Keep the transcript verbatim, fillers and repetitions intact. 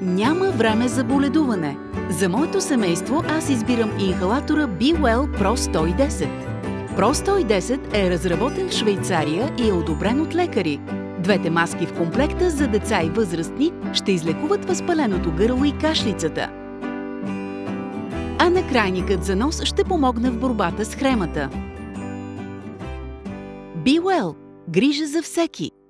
Няма време за боледуване. За моето семейство аз избирам инхалатора Be Well Pro сто и десет. Pro сто и десет е разработен в Швейцария и е одобрен от лекари. Двете маски в комплекта за деца и възрастни ще излекуват възпаленото гърло и кашлицата. А накрайникът за нос ще помогне в борбата с хремата. Be Well – грижа за всеки!